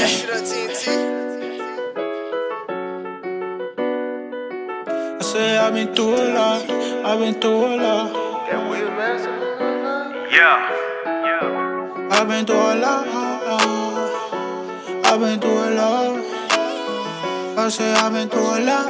I say I've been through a lot, I've been through a lot. That Will Master? Yeah. I've been through a lot, I've been through a lot. I say I've been through a lot,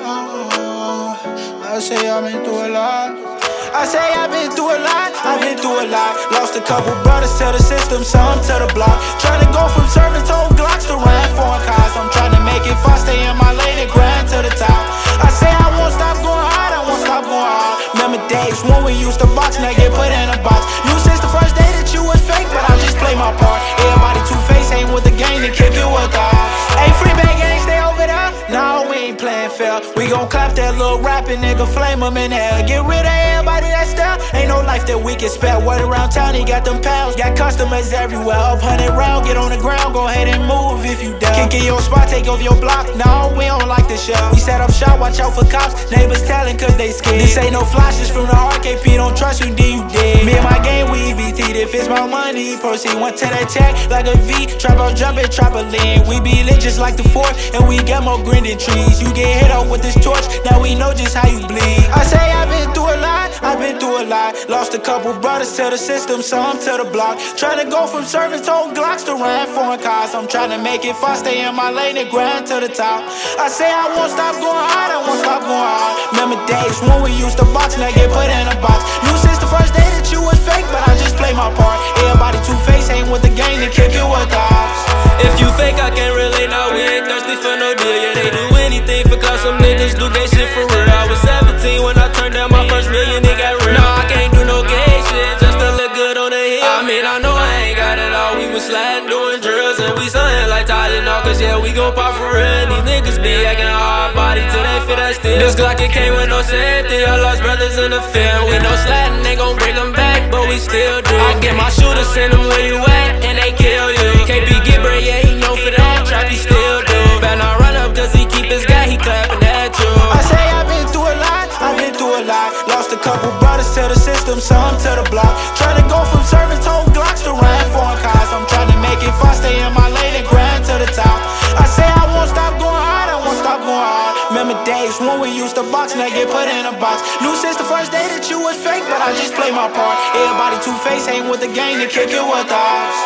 I say I've been through a lot. I say I've been through a lot, I've been through a lot. Lost a couple brothers to the system, some to the block. Trying to go from serving told Glocks to ran foreign cars. I'm trying to make it far, stay in my lane and grind to the top. I say I won't stop going hard, I won't stop going hard. Remember days when we used to box, now get put in a box. Knew since the first day that you was fake, but I just play my part. Everybody two-faced, ain't with the game, and kick it with the odds. Hey, free bag gang, stay over there. No, we ain't playing fair. We gon' clap that little rapping nigga, flame him in hell. Get rid of everybody that's there. Ain't no life that we can spare. Word around town, he got them pounds. Got customers everywhere. Up 100 round, get on the ground, go ahead and move if you down. Kick in your spot, take over your block. No, we don't like this shit. We set up shop, watch out for cops. Neighbors telling cause they scared. This ain't no flashes from the RKP, don't trust you, then you dead. Me and my game, we EBT. If it's my money, proceed. One to that check like a V. Trap out, jump it, trap a lean. We be lit just like the Fourth, and we got more green than trees. You get hit up with this torch, now we know just how you bleed. I say I've been through a lot, I've been through a lot. Lost a couple brothers to the system, some to the block. Trying to go from serving told Glocks to ran foreign cars. I'm trying to make it far, stay in my lane and grind to the top. I say I won't stop going hard, I won't stop going hard. Remember days when we used to box, now get put in a box. Knew since the first day that you was fake, but I just play my part. Everybody two-faced, ain't with the game, and kick it with the odds. If you fake, I can't relate. Now we ain't thirsty for no deal. Yeah, they do anything for cause some niggas do gay shit for real. I was 17 when I turned down my first million, it got real. Nah, I can't do no gay shit just to look good on the hill. I mean, I know I ain't got it all. We was sliding, doing drills, and we something like Tylenol. Cause yeah, we gon' pop for real. And these niggas be acting hard body till they fit that still. This Glock, it came with no safety. I lost brothers in the field. We know sliding, they gon' bring them back, but we still do. I get my shooter, send them where you at, and they kill you. KP get bread, yeah, he know for that. Trap, he still do. Better not run up, cause he keep his guy, he clapping at you. I say I've been through a lot, I've been through a lot. Lost a couple brothers to the system, some to the block. Trying to go from serving told Glocks to ran foreign cars. I'm trying to make it far, stay in my lane and grind to the top. I say I won't stop going hard, I won't stop going hard. Remember days when we used to box, now get put in a box. Knew since the first day that you was fake, but I just play my part. Everybody two-faced, ain't with the game, and kick it with the odds.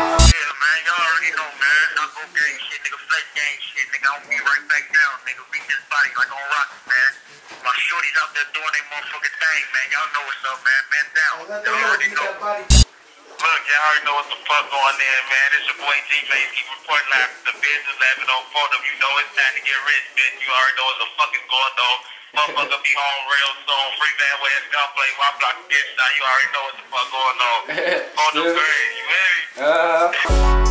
Like on Rocket, man. My shorties out there doing their motherfucking thing, man. Y'all know what's up, man. Man down. Y'all already know. Look, y'all already know what the fuck going in, man. It's your boy G-Mace. Keep reporting live from the business 1104. You know it's time to get rich, bitch. You already know what the fuck is going on. Motherfucker be home real soon. Free man where it's gunplay. While block get shot. You already know what the fuck going on. On the grade, you ready?